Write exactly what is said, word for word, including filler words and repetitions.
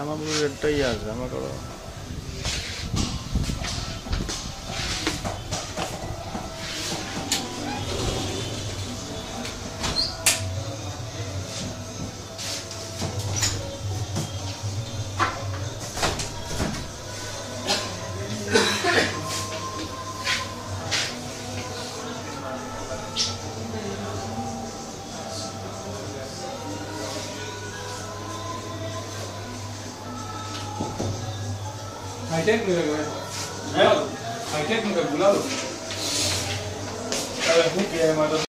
আমাগুলো রেটটাই আছে আমাকে हाईटेक में लगा है हाईटेक में बुला लो अरे हूँ क्या है हमारा